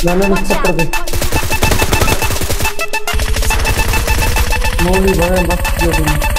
मैंने भी चक्कर पे मौली भाई मस्त किया तुमने।